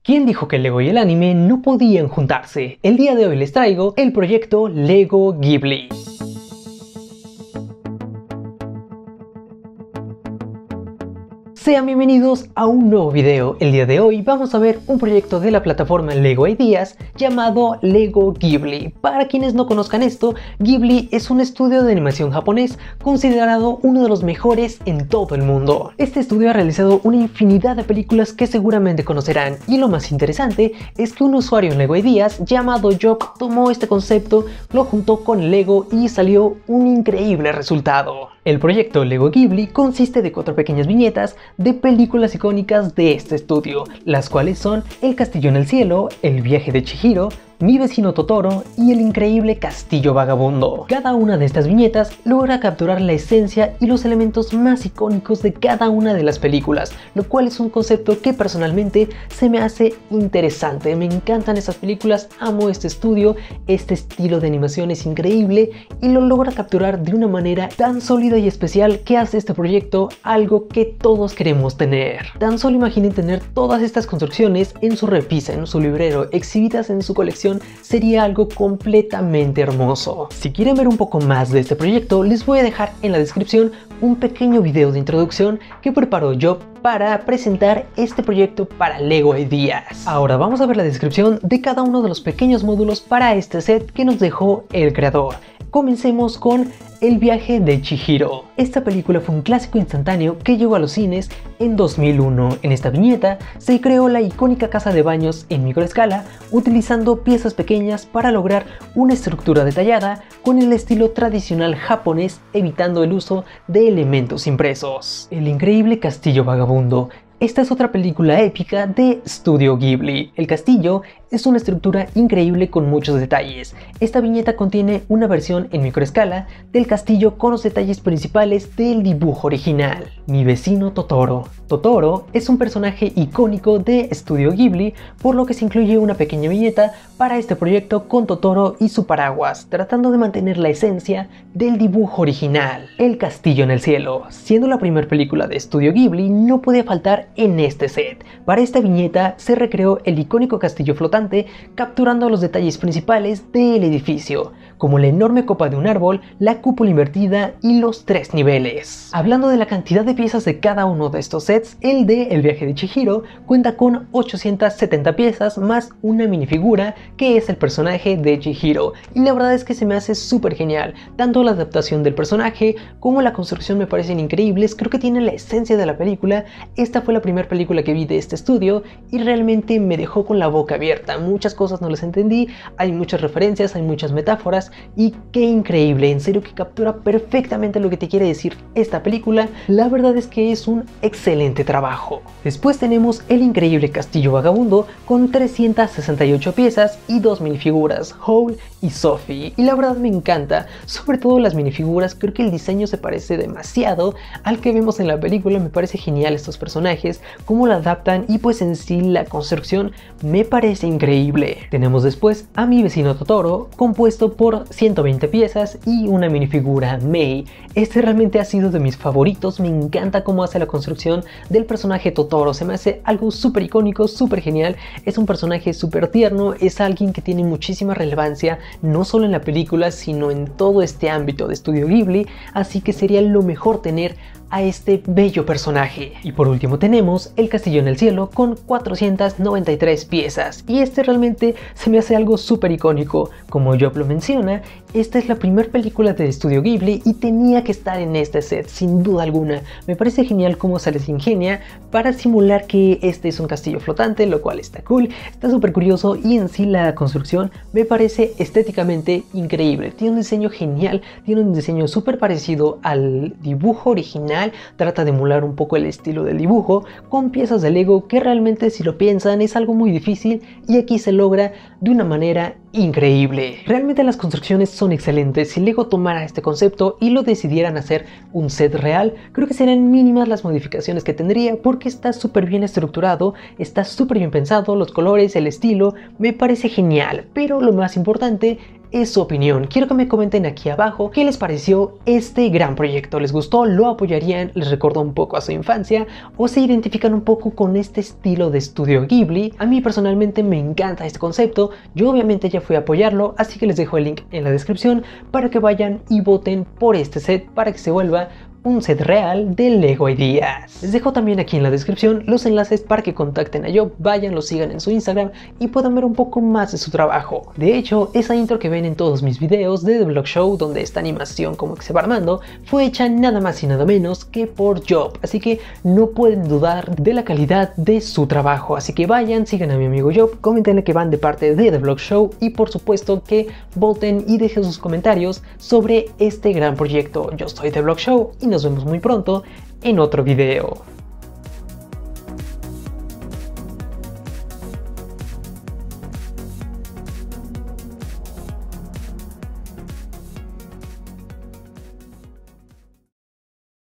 ¿Quién dijo que el Lego y el anime no podían juntarse? El día de hoy les traigo el proyecto Lego Ghibli. Sean bienvenidos a un nuevo video. El día de hoy vamos a ver un proyecto de la plataforma Lego Ideas llamado Lego Ghibli. Para quienes no conozcan esto, Ghibli es un estudio de animación japonés considerado uno de los mejores en todo el mundo. Este estudio ha realizado una infinidad de películas que seguramente conocerán, y lo más interesante es que un usuario en Lego Ideas llamado Jock tomó este concepto, lo juntó con Lego y salió un increíble resultado. El proyecto Lego Ghibli consiste de 4 pequeñas viñetas de películas icónicas de este estudio, las cuales son El Castillo en el Cielo, El Viaje de Chihiro, Mi Vecino Totoro y El Increíble Castillo Vagabundo. Cada una de estas viñetas logra capturar la esencia y los elementos más icónicos de cada una de las películas, lo cual es un concepto que personalmente se me hace interesante. Me encantan esas películas, amo este estudio, este estilo de animación es increíble y lo logra capturar de una manera tan sólida y especial que hace este proyecto algo que todos queremos tener. Tan solo imaginen tener todas estas construcciones en su repisa, en su librero, exhibidas en su colección. Sería algo completamente hermoso. Si quieren ver un poco más de este proyecto, les voy a dejar en la descripción un pequeño video de introducción que preparó yo para presentar este proyecto para Lego Ideas. Ahora vamos a ver la descripción de cada uno de los pequeños módulos para este set que nos dejó el creador. Comencemos con El Viaje de Chihiro. Esta película fue un clásico instantáneo que llegó a los cines en 2001. En esta viñeta se creó la icónica casa de baños en microescala, utilizando piezas pequeñas para lograr una estructura detallada con el estilo tradicional japonés, evitando el uso de elementos impresos. El Increíble Castillo Vagabundo. Esta es otra película épica de Studio Ghibli. El castillo es una estructura increíble con muchos detalles. Esta viñeta contiene una versión en microescala del castillo con los detalles principales del dibujo original. Mi Vecino Totoro. Totoro es un personaje icónico de Studio Ghibli, por lo que se incluye una pequeña viñeta para este proyecto con Totoro y su paraguas, tratando de mantener la esencia del dibujo original. El Castillo en el Cielo. Siendo la primera película de Studio Ghibli, no podía faltar en este set. Para esta viñeta se recreó el icónico castillo flotante, capturando los detalles principales del edificio, como la enorme copa de un árbol, la cúpula invertida y los 3 niveles. Hablando de la cantidad de piezas de cada uno de estos sets, el de El Viaje de Chihiro cuenta con 870 piezas más una minifigura que es el personaje de Chihiro, y la verdad es que se me hace súper genial. Tanto la adaptación del personaje como la construcción me parecen increíbles, creo que tiene la esencia de la película. Esta fue la primera película que vi de este estudio y realmente me dejó con la boca abierta. Muchas cosas no las entendí, hay muchas referencias, hay muchas metáforas y qué increíble, en serio que captura perfectamente lo que te quiere decir esta película. La verdad es que es un excelente trabajo. Después tenemos El Increíble Castillo Vagabundo con 368 piezas y 2 minifiguras, Howl y Sophie, y la verdad me encanta, sobre todo las minifiguras. Creo que el diseño se parece demasiado al que vemos en la película. Me parece genial estos personajes, cómo la adaptan, y pues en sí la construcción me parece increíble. Tenemos después a Mi Vecino Totoro, compuesto por 120 piezas y una minifigura, Mei. Este realmente ha sido de mis favoritos, me encanta cómo hace la construcción del personaje Totoro, se me hace algo súper icónico, súper genial. Es un personaje súper tierno, es alguien que tiene muchísima relevancia, no solo en la película, sino en todo este ámbito de Studio Ghibli, así que sería lo mejor tener a este bello personaje. Y por último tenemos El Castillo en el Cielo con 493 piezas, y este realmente se me hace algo súper icónico. Como Job lo menciona, esta es la primera película de Studio Ghibli y tenía que estar en este set, sin duda alguna. Me parece genial cómo se les ingenia para simular que este es un castillo flotante, lo cual está cool, está súper curioso, y en sí la construcción me parece estéticamente increíble. Tiene un diseño genial, tiene un diseño súper parecido al dibujo original, trata de emular un poco el estilo del dibujo con piezas de Lego que realmente, si lo piensan, es algo muy difícil, y aquí se logra de una manera increíble. Realmente las construcciones son excelentes. Si Lego tomara este concepto y lo decidieran hacer un set real, creo que serían mínimas las modificaciones que tendría, porque está súper bien estructurado, está súper bien pensado, los colores, el estilo, me parece genial. Pero lo más importante es su opinión. Quiero que me comenten aquí abajo qué les pareció este gran proyecto. ¿Les gustó? ¿Lo apoyarían? ¿Les recordó un poco a su infancia? ¿O se identifican un poco con este estilo de estudio Ghibli? A mí personalmente me encanta este concepto. Yo obviamente ya fui a apoyarlo, así que les dejo el link en la descripción para que vayan y voten por este set para que se vuelva un set real de Lego Ideas. Les dejo también aquí en la descripción los enlaces para que contacten a Job, vayan, lo sigan en su Instagram y puedan ver un poco más de su trabajo. De hecho, esa intro que ven en todos mis videos de The Vlog Show, donde esta animación como que se va armando, fue hecha nada más y nada menos que por Job, así que no pueden dudar de la calidad de su trabajo. Así que vayan, sigan a mi amigo Job, comentenle que van de parte de The Vlog Show y por supuesto que voten y dejen sus comentarios sobre este gran proyecto. Yo soy The Vlog Show y nos vemos muy pronto en otro video.